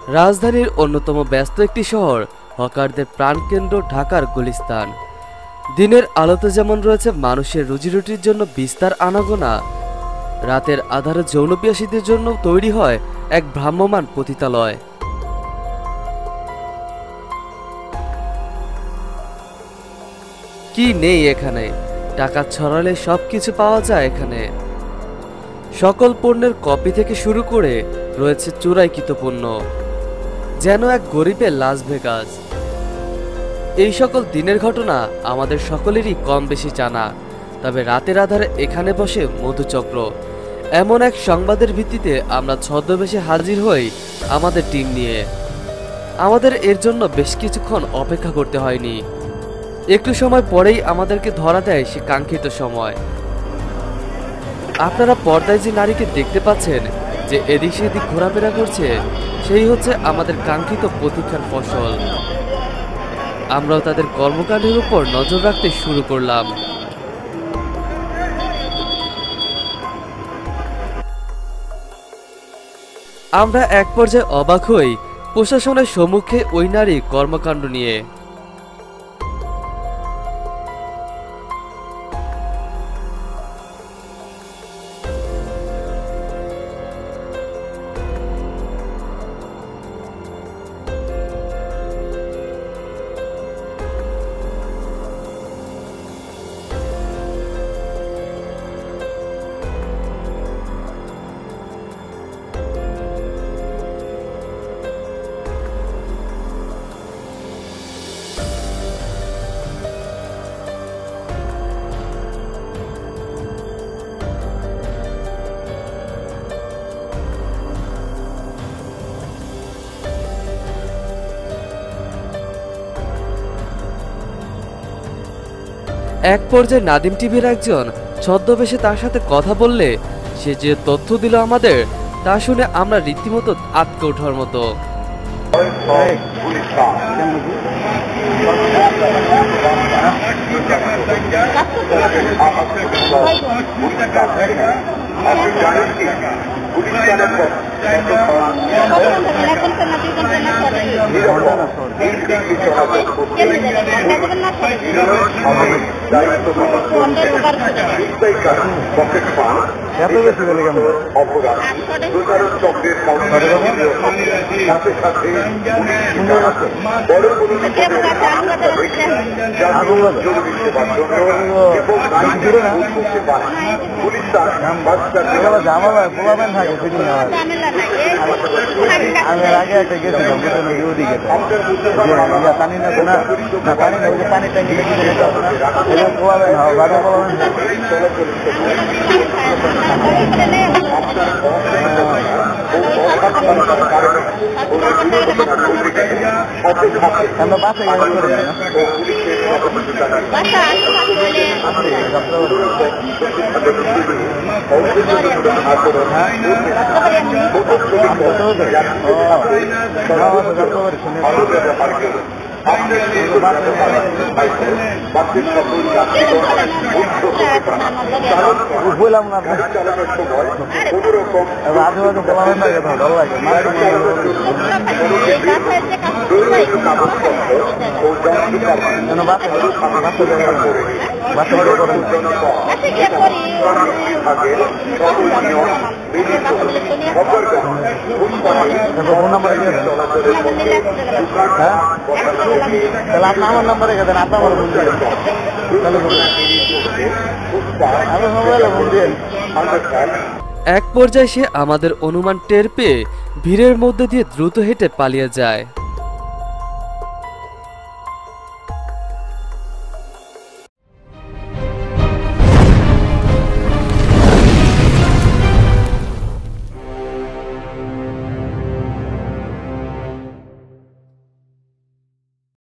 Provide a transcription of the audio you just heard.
রাজধানীর অন্যতম ব্যস্ত একটি শহর, হকারদের প্রাণকেন্দ্র ঢাকার গুলিস্তান। দিনের আলোতে যেমন রয়েছে মানুষের রুজিরুটির জন্য বিস্তার আনাগোনা, রাতের আধারে যৌনপিয়াসীদের জন্য তৈরি হয় এক ভ্রাম্যমাণ পতিতালয়। কি নেই এখানে? টাকা ছড়ালে সবকিছু পাওয়া যায় এখানে। সকল পণ্যের কপি থেকে শুরু করে রয়েছে চোরাইকৃত পণ্য, যেন এক গরিবের লাস ভেগাস। এই সকল দিনের ঘটনা আমাদের সকলেরই কম বেশি জানা, তবে রাতের আধারে এখানে বসে মধুচক্র। এমন এক সংবাদের ভিত্তিতে আমরা ছদ্মবেশে হাজির হই আমাদের টিম নিয়ে। আমাদের এর জন্য বেশ কিছুক্ষণ অপেক্ষা করতে হয়নি। একটু সময় পরেই আমাদেরকে ধরা দেয় সে কাঙ্ক্ষিত সময়। আপনারা পর্দায় যে নারীকে দেখতে পাচ্ছেন, যে এদিক সেদিক ঘোরাফেরা করছে, সেই হচ্ছে আমাদের কাঙ্ক্ষিত প্রতীক্ষার ফসল। আমরাও তাদের কর্মকাণ্ডের উপর নজর রাখতে শুরু করলাম। আমরা এক পর্যায়ে অবাক হই প্রশাসনের সম্মুখে ওই নারী কর্মকাণ্ড নিয়ে। এক পর্যায়ে নাদিম টিভির একজন ছদ্মবেশে তার সাথে কথা বললে সে যে তথ্য দিল আমাদের, তা শুনে আমরা রীতিমতো আটকে ওঠার মতো। এক পর্যায়ে সে আমাদের অনুমান টের পেয়ে ভিড়ের মধ্যে দিয়ে দ্রুত হেঁটে পালিয়ে যায়।